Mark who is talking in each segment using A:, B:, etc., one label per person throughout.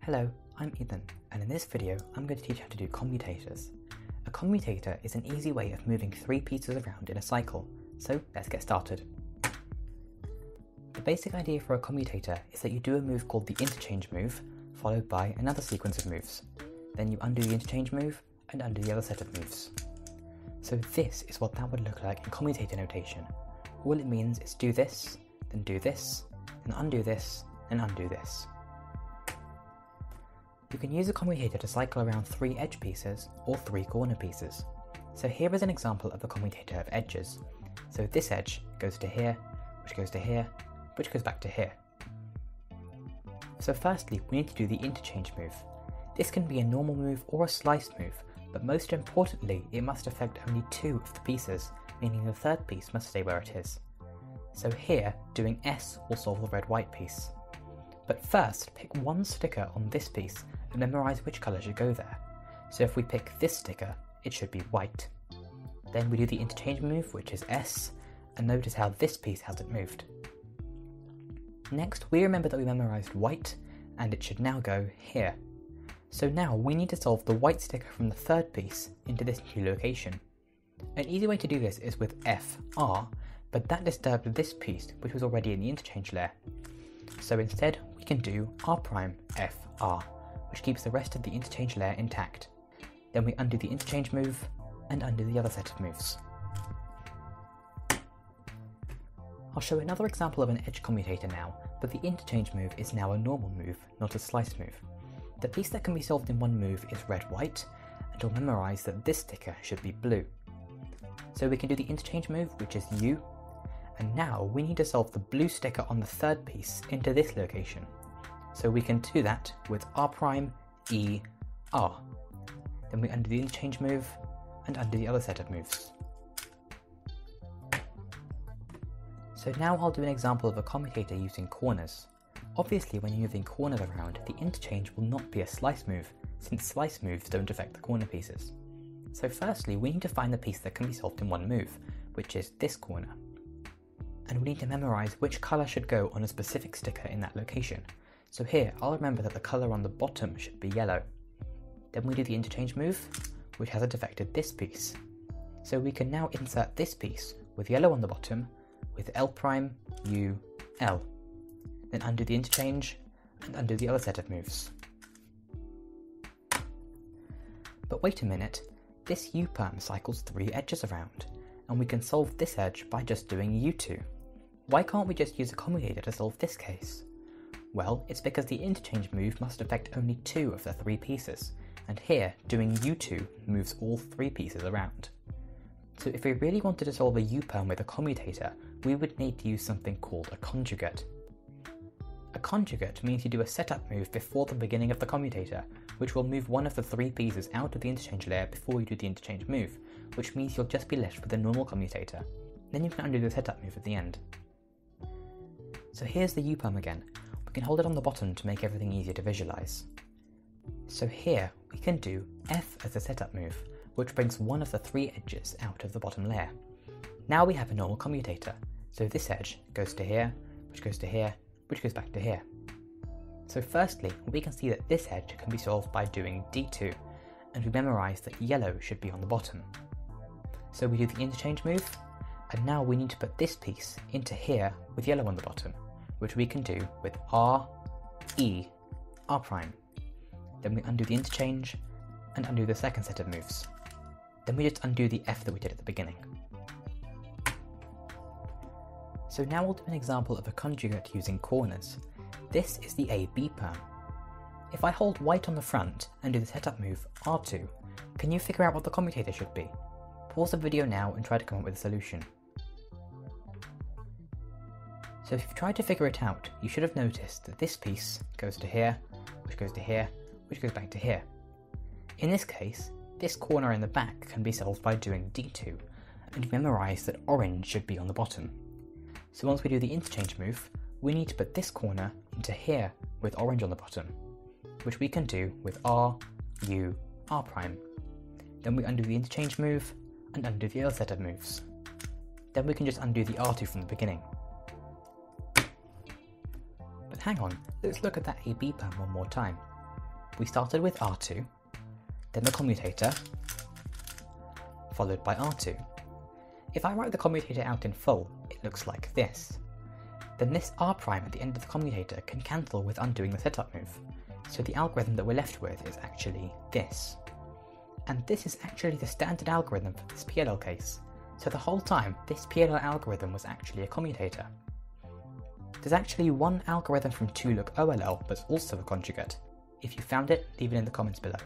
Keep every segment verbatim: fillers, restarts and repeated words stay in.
A: Hello, I'm Ethan, and in this video I'm going to teach you how to do commutators. A commutator is an easy way of moving three pieces around in a cycle, so let's get started. The basic idea for a commutator is that you do a move called the interchange move, followed by another sequence of moves. Then you undo the interchange move, and undo the other set of moves. So this is what that would look like in commutator notation. All it means is do this, then do this, then undo this, and undo this. You can use a commutator to cycle around three edge pieces or three corner pieces. So here is an example of a commutator of edges. So this edge goes to here, which goes to here, which goes back to here. So firstly, we need to do the interchange move. This can be a normal move or a slice move, but most importantly, it must affect only two of the pieces, meaning the third piece must stay where it is. So here, doing S will solve the red-white piece. But first, pick one sticker on this piece and memorize which colour should go there. So if we pick this sticker, it should be white. Then we do the interchange move, which is S, and notice how this piece hasn't moved. Next, we remember that we memorized white, and it should now go here. So now we need to solve the white sticker from the third piece into this new location. An easy way to do this is with F R, but that disturbed this piece, which was already in the interchange layer. So instead, we can do R prime F R, which keeps the rest of the interchange layer intact. Then we undo the interchange move, and undo the other set of moves. I'll show another example of an edge commutator now, but the interchange move is now a normal move, not a slice move. The piece that can be solved in one move is red-white, and you'll memorize that this sticker should be blue. So we can do the interchange move, which is U, and now we need to solve the blue sticker on the third piece into this location. So we can do that with R prime E R. Then we undo the interchange move, and undo the other set of moves. So now I'll do an example of a commutator using corners. Obviously, when you're moving corners around, the interchange will not be a slice move, since slice moves don't affect the corner pieces. So firstly, we need to find the piece that can be solved in one move, which is this corner. And we need to memorize which colour should go on a specific sticker in that location. So here, I'll remember that the colour on the bottom should be yellow. Then we do the interchange move, which hasn't affected this piece. So we can now insert this piece with yellow on the bottom, with L prime, U, L. Then undo the interchange, and undo the other set of moves. But wait a minute, this U-perm cycles three edges around, and we can solve this edge by just doing U two. Why can't we just use a commutator to solve this case? Well, it's because the interchange move must affect only two of the three pieces, and here, doing U two moves all three pieces around. So if we really wanted to solve a U-perm with a commutator, we would need to use something called a conjugate. A conjugate means you do a setup move before the beginning of the commutator, which will move one of the three pieces out of the interchange layer before you do the interchange move, which means you'll just be left with a normal commutator. Then you can undo the setup move at the end. So here's the U-perm again. We can hold it on the bottom to make everything easier to visualize. So here we can do F as a setup move, which brings one of the three edges out of the bottom layer. Now we have a normal commutator, so this edge goes to here, which goes to here, which goes back to here. So firstly, we can see that this edge can be solved by doing D two, and we memorize that yellow should be on the bottom. So we do the interchange move, and now we need to put this piece into here with yellow on the bottom, which we can do with R, E, R prime. Then we undo the interchange, and undo the second set of moves. Then we just undo the F that we did at the beginning. So now we'll do an example of a conjugate using corners. This is the A B perm. If I hold white on the front and do the setup move R two, can you figure out what the commutator should be? Pause the video now and try to come up with a solution. So if you've tried to figure it out, you should have noticed that this piece goes to here, which goes to here, which goes back to here. In this case, this corner in the back can be solved by doing D two, and you memorize that orange should be on the bottom. So once we do the interchange move, we need to put this corner into here with orange on the bottom, which we can do with R, U, R prime. Then we undo the interchange move, and undo the other set of moves. Then we can just undo the R two from the beginning. But hang on, let's look at that A B perm one more time. we started with R two, then the commutator, followed by R two. If I write the commutator out in full, it looks like this. Then this R prime at the end of the commutator can cancel with undoing the setup move, so the algorithm that we're left with is actually this. And this is actually the standard algorithm for this P L L case, so the whole time this P L L algorithm was actually a commutator. There's actually one algorithm from two look O L L that's also a conjugate. If you found it, leave it in the comments below.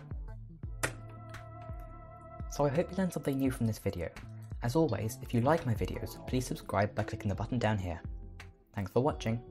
A: So I hope you learned something new from this video. As always, if you like my videos, please subscribe by clicking the button down here. Thanks for watching.